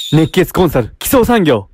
熱血コンサル基礎産業。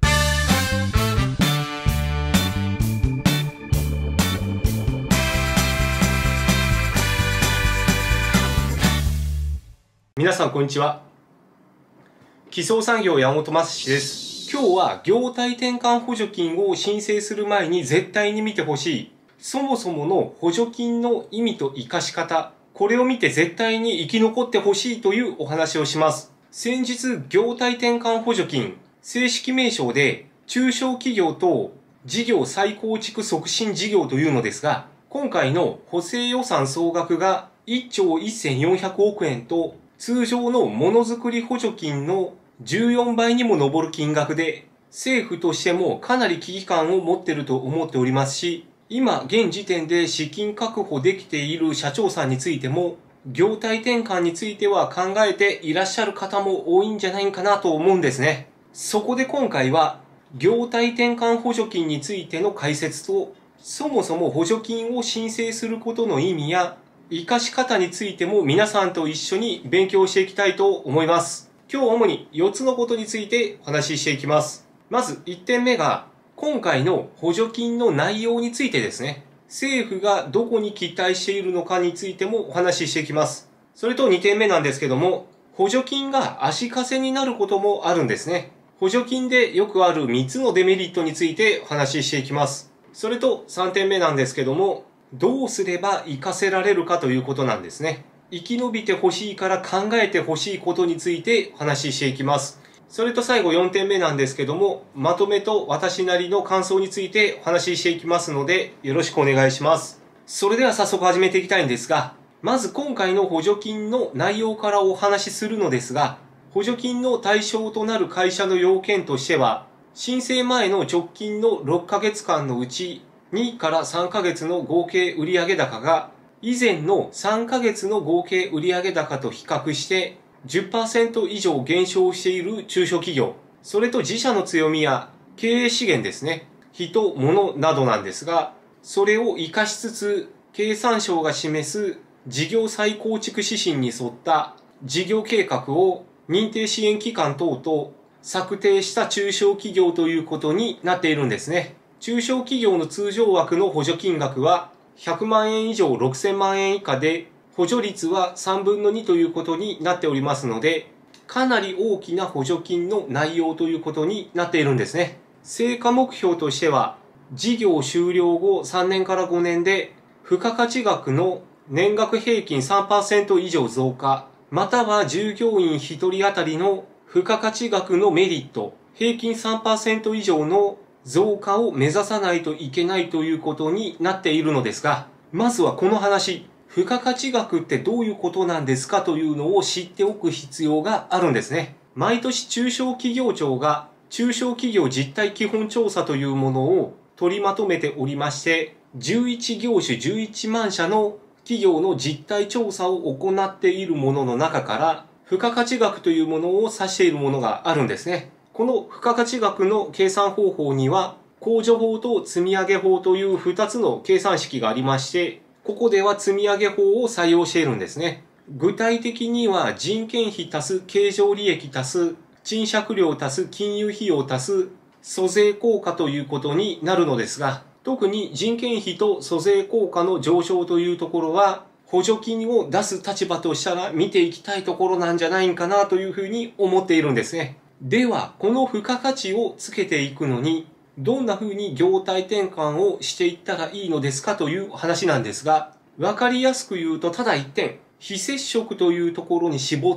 皆さんこんにちは。基礎産業山本正史です。今日は業態転換補助金を申請する前に絶対に見てほしい、そもそもの補助金の意味と活かし方、これを見て絶対に生き残ってほしいというお話をします。先日、業態転換補助金、正式名称で中小企業等事業再構築促進事業というのですが、今回の補正予算総額が1兆1400億円と通常のものづくり補助金の14倍にも上る金額で、政府としてもかなり危機感を持っていると思っておりますし、今現時点で資金確保できている社長さんについても、業態転換については考えていらっしゃる方も多いんじゃないかなと思うんですね。そこで今回は、業態転換補助金についての解説と、そもそも補助金を申請することの意味や、活かし方についても皆さんと一緒に勉強していきたいと思います。今日主に4つのことについてお話ししていきます。まず1点目が、今回の補助金の内容についてですね。政府がどこに期待しているのかについてもお話ししていきます。それと2点目なんですけども、補助金が足かせになることもあるんですね。補助金でよくある3つのデメリットについてお話ししていきます。それと3点目なんですけども、どうすれば活かせられるかということなんですね。生き延びてほしいから考えてほしいことについてお話ししていきます。それと最後4点目なんですけども、まとめと私なりの感想についてお話ししていきますので、よろしくお願いします。それでは早速始めていきたいんですが、まず今回の補助金の内容からお話しするのですが、補助金の対象となる会社の要件としては、申請前の直近の6ヶ月間のうち、2から3ヶ月の合計売上高が、以前の3ヶ月の合計売上高と比較して、10% 以上減少している中小企業、それと自社の強みや経営資源ですね、人、物などなんですが、それを活かしつつ、経産省が示す事業再構築指針に沿った事業計画を認定支援機関等と策定した中小企業ということになっているんですね。中小企業の通常枠の補助金額は100万円以上6000万円以下で、補助率は3分の2ということになっておりますので、かなり大きな補助金の内容ということになっているんですね。成果目標としては、事業終了後3年から5年で、付加価値額の年額平均 3% 以上増加、または従業員1人当たりの付加価値額のメリット、平均 3% 以上の増加を目指さないといけないということになっているのですが、まずはこの話、付加価値額ってどういうことなんですかというのを知っておく必要があるんですね。毎年中小企業庁が中小企業実態基本調査というものを取りまとめておりまして、11業種11万社の企業の実態調査を行っているものの中から、付加価値額というものを指しているものがあるんですね。この付加価値額の計算方法には、控除法と積上法という2つの計算式がありまして、ここでは積上法を採用しているんですね。具体的には人件費足す経常利益足す賃借料足す金融費用足す租税効果ということになるのですが、特に人件費と租税効果の上昇というところは、補助金を出す立場としたら見ていきたいところなんじゃないかなというふうに思っているんですね。では、この付加価値をつけていくのに、どんな風に業態転換をしていったらいいのですかという話なんですが、わかりやすく言うとただ一点、非接触というところに絞って、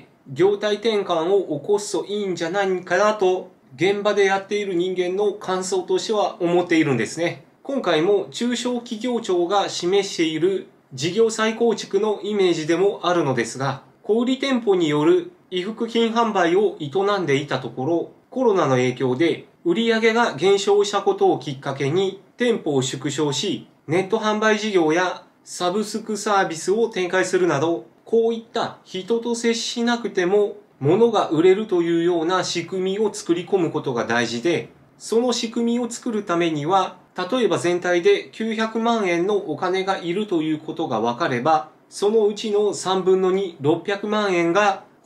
業態転換を起こすといいんじゃないかなと、現場でやっている人間の感想としては思っているんですね。今回も中小企業庁が示している事業再構築のイメージでもあるのですが、小売店舗による衣服品販売を営んでいたところ、コロナの影響で売上が減少したことをきっかけに店舗を縮小し、ネット販売事業やサブスクサービスを展開するなど、こういった人と接しなくても物が売れるというような仕組みを作り込むことが大事で、その仕組みを作るためには、例えば全体で900万円のお金がいるということが分かれば、そのうちの3分の2、600万円が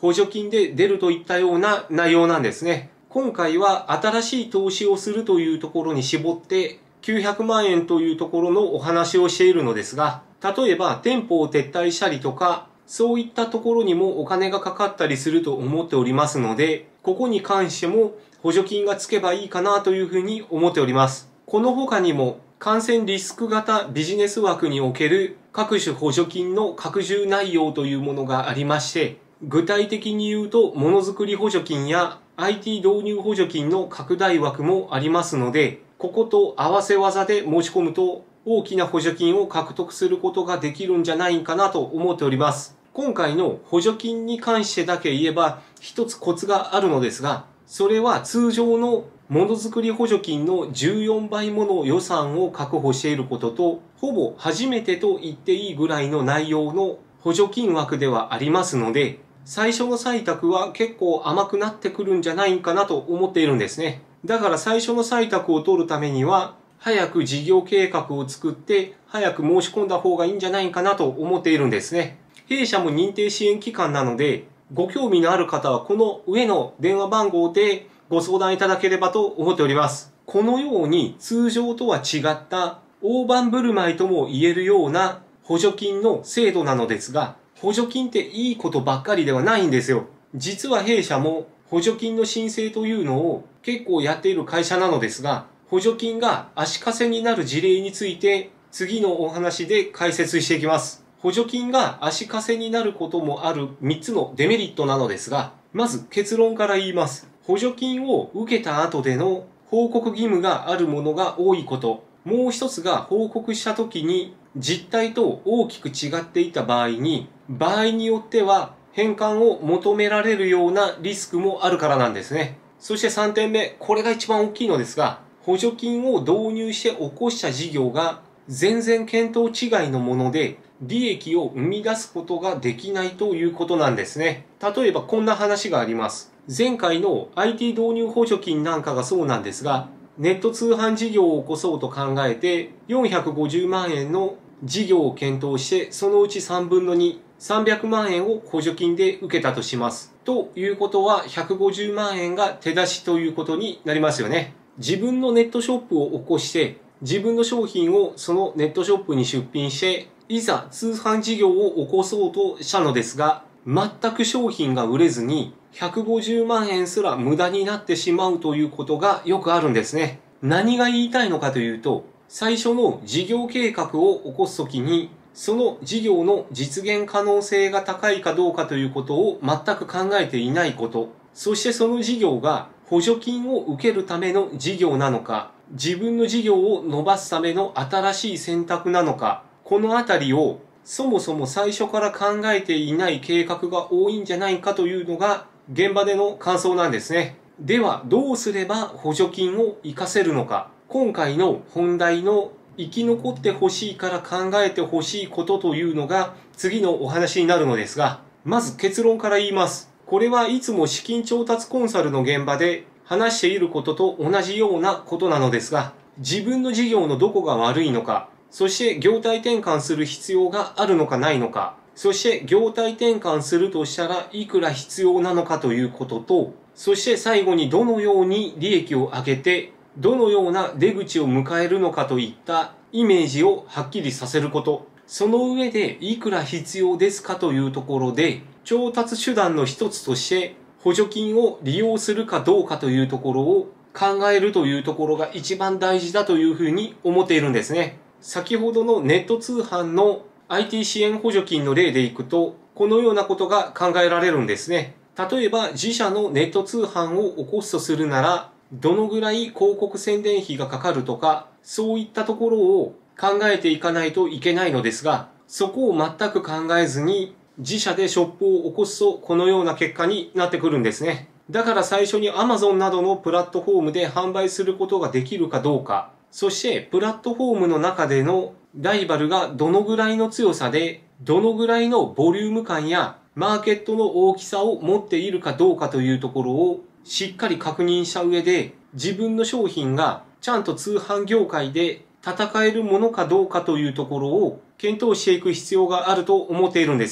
補助金で出るといったような内容なんですね。今回は新しい投資をするというところに絞って900万円というところのお話をしているのですが、例えば店舗を撤退したりとか、そういったところにもお金がかかったりすると思っておりますので、ここに関しても補助金がつけばいいかなというふうに思っております。この他にも感染リスク型ビジネス枠における各種補助金の拡充内容というものがありまして、具体的に言うとものづくり補助金や IT 導入補助金の拡大枠もありますので、ここと合わせ技で申し込むと大きな補助金を獲得することができるんじゃないかなと思っております。今回の補助金に関してだけ言えば一つコツがあるのですが、それは通常のものづくり補助金の14倍もの予算を確保していることと、ほぼ初めてと言っていいぐらいの内容の補助金枠ではありますので、最初の採択は結構甘くなってくるんじゃないかなと思っているんですね。だから最初の採択を取るためには、早く事業計画を作って早く申し込んだ方がいいんじゃないかなと思っているんですね。弊社も認定支援機関なので、ご興味のある方はこの上の電話番号でご相談いただければと思っております。このように通常とは違った大盤振る舞いとも言えるような補助金の制度なのですが、補助金っていいことばっかりではないんですよ。実は弊社も補助金の申請というのを結構やっている会社なのですが、補助金が足かせになる事例について次のお話で解説していきます。補助金が足かせになることもある3つのデメリットなのですが、まず結論から言います。補助金を受けた後での報告義務があるものが多いこと。もう一つが報告した時に実態と大きく違っていた場合によっては返還を求められるようなリスクもあるからなんですね。そして3点目、これが一番大きいのですが、補助金を導入して起こした事業が全然見当違いのもので利益を生み出すことができないということなんですね。例えばこんな話があります。前回の IT 導入補助金なんかがそうなんですが、ネット通販事業を起こそうと考えて450万円の事業を検討してそのうち3分の2、300万円を補助金で受けたとします。ということは150万円が手出しということになりますよね。自分のネットショップを起こして自分の商品をそのネットショップに出品していざ通販事業を起こそうとしたのですが、全く商品が売れずに150万円すら無駄になってしまうということがよくあるんですね。何が言いたいのかというと、最初の事業計画を起こすときに、その事業の実現可能性が高いかどうかということを全く考えていないこと、そしてその事業が補助金を受けるための事業なのか、自分の事業を伸ばすための新しい選択なのか、このあたりをそもそも最初から考えていない計画が多いんじゃないかというのが現場での感想なんですね。ではどうすれば補助金を活かせるのか。今回の本題の生き残ってほしいから考えてほしいことというのが次のお話になるのですが、まず結論から言います。これはいつも資金調達コンサルの現場で話していることと同じようなことなのですが、自分の事業のどこが悪いのか、そして業態転換する必要があるのかないのか、そして業態転換するとしたらいくら必要なのかということと、そして最後にどのように利益を上げて、どのような出口を迎えるのかといったイメージをはっきりさせること。その上でいくら必要ですかというところで、調達手段の一つとして補助金を利用するかどうかというところを考えるというところが一番大事だというふうに思っているんですね。先ほどのネット通販の IT 支援補助金の例でいくと、このようなことが考えられるんですね。例えば自社のネット通販を起こすとするなら、どのぐらい広告宣伝費がかかるとか、そういったところを考えていかないといけないのですが、そこを全く考えずに自社でショップを起こすとこのような結果になってくるんですね。だから最初に Amazon などのプラットフォームで販売することができるかどうか、そしてプラットフォームの中でのライバルがどのぐらいの強さで、どのぐらいのボリューム感やマーケットの大きさを持っているかどうかというところをしっかり確認した上で、自分の商品がちゃんと通販業界で戦えるものかどうかというところを検討していく必要があると思っているんですね。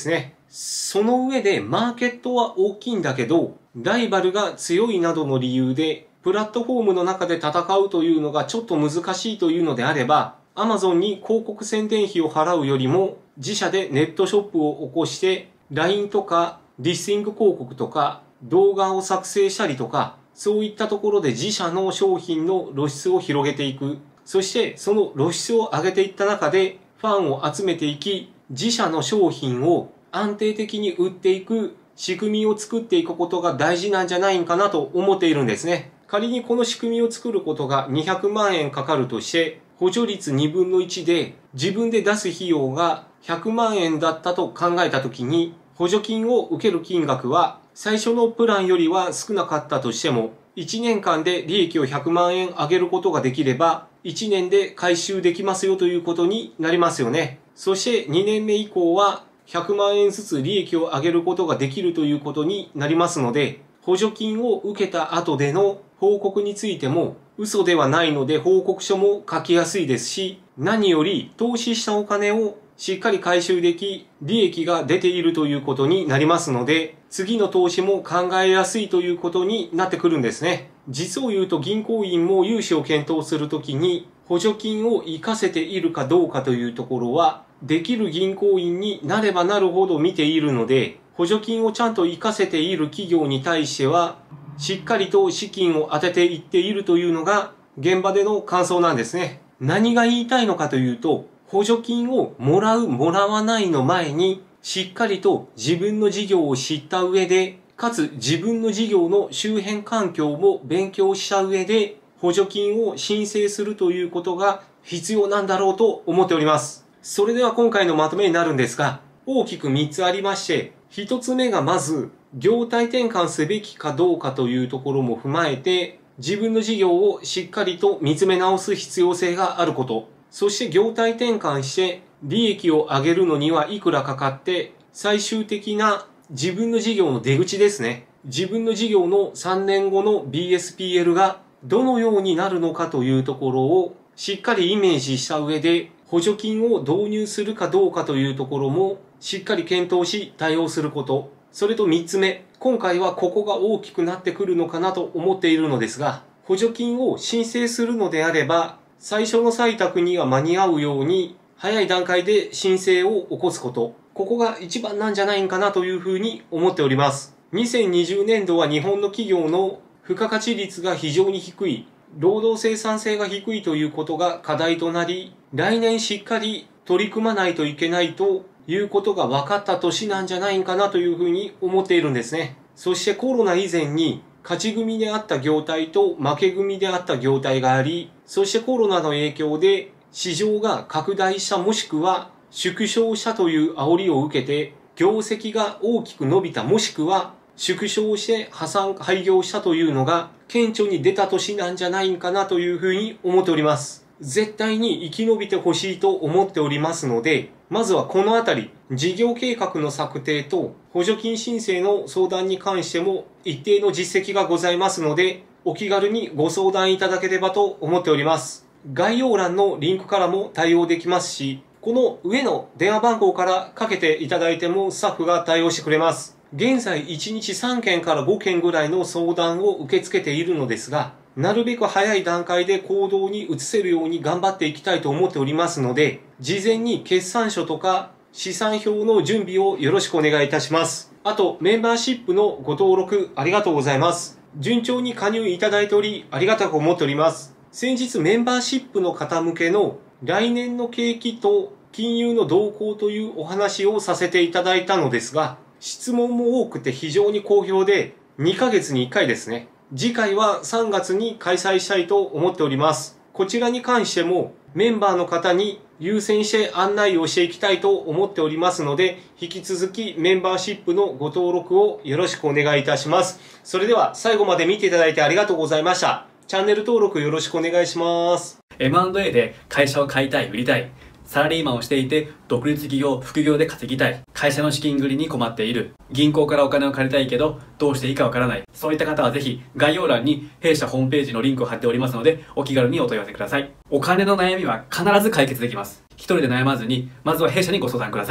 その上でマーケットは大きいんだけど、ライバルが強いなどの理由で、プラットフォームの中で戦うというのがちょっと難しいというのであれば、Amazon に広告宣伝費を払うよりも、自社でネットショップを起こして、LINE とかリスティング広告とか動画を作成したりとか、そういったところで自社の商品の露出を広げていく。そしてその露出を上げていった中でファンを集めていき、自社の商品を安定的に売っていく仕組みを作っていくことが大事なんじゃないかなと思っているんですね。仮にこの仕組みを作ることが200万円かかるとして、補助率2分の1で自分で出す費用が100万円だったと考えたときに、補助金を受ける金額は最初のプランよりは少なかったとしても、1年間で利益を100万円上げることができれば、1年で回収できますよということになりますよね。そして2年目以降は100万円ずつ利益を上げることができるということになりますので、補助金を受けた後での報告についても嘘ではないので報告書も書きやすいですし、何より投資したお金をしっかり回収でき、利益が出ているということになりますので、次の投資も考えやすいということになってくるんですね。実を言うと銀行員も融資を検討するときに補助金を活かせているかどうかというところは、できる銀行員になればなるほど見ているので、補助金をちゃんと活かせている企業に対しては、しっかりと資金を当てていっているというのが現場での感想なんですね。何が言いたいのかというと、補助金をもらう、もらわないの前に、しっかりと自分の事業を知った上で、かつ自分の事業の周辺環境も勉強した上で、補助金を申請するということが必要なんだろうと思っております。それでは今回のまとめになるんですが、大きく3つありまして、1つ目がまず、業態転換すべきかどうかというところも踏まえて、自分の事業をしっかりと見つめ直す必要性があること。そして業態転換して利益を上げるのにはいくらかかって、最終的な自分の事業の出口ですね。自分の事業の3年後の BSPL がどのようになるのかというところをしっかりイメージした上で、補助金を導入するかどうかというところもしっかり検討し対応すること。それと3つ目、今回はここが大きくなってくるのかなと思っているのですが、補助金を申請するのであれば、最初の採択には間に合うように、早い段階で申請を起こすこと。ここが一番なんじゃないかなというふうに思っております。2020年度は日本の企業の付加価値率が非常に低い、労働生産性が低いということが課題となり、来年しっかり取り組まないといけないということが分かった年なんじゃないかなというふうに思っているんですね。そしてコロナ以前に勝ち組であった業態と負け組であった業態があり、そしてコロナの影響で市場が拡大したもしくは縮小したという煽りを受けて、業績が大きく伸びたもしくは縮小して廃業したというのが顕著に出た年なんじゃないかなというふうに思っております。絶対に生き延びてほしいと思っておりますので、まずはこのあたり、事業計画の策定と補助金申請の相談に関しても一定の実績がございますので、お気軽にご相談いただければと思っております。概要欄のリンクからも対応できますし、この上の電話番号からかけていただいてもスタッフが対応してくれます。現在1日3件から5件ぐらいの相談を受け付けているのですが、なるべく早い段階で行動に移せるように頑張っていきたいと思っておりますので、事前に決算書とか試算表の準備をよろしくお願いいたします。あと、メンバーシップのご登録ありがとうございます。順調に加入いただいており、ありがたく思っております。先日メンバーシップの方向けの来年の景気と金融の動向というお話をさせていただいたのですが、質問も多くて非常に好評で2ヶ月に1回ですね。次回は3月に開催したいと思っております。こちらに関してもメンバーの方に優先して案内をしていきたいと思っておりますので、引き続きメンバーシップのご登録をよろしくお願いいたします。それでは最後まで見ていただいてありがとうございました。チャンネル登録よろしくお願いします。 M&A で会社を買いたい、売りたい。サラリーマンをしていて、独立企業、副業で稼ぎたい。会社の資金繰りに困っている。銀行からお金を借りたいけど、どうしていいかわからない。そういった方はぜひ、概要欄に弊社ホームページのリンクを貼っておりますので、お気軽にお問い合わせください。お金の悩みは必ず解決できます。一人で悩まずに、まずは弊社にご相談ください。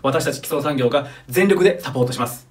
私たち基礎産業が全力でサポートします。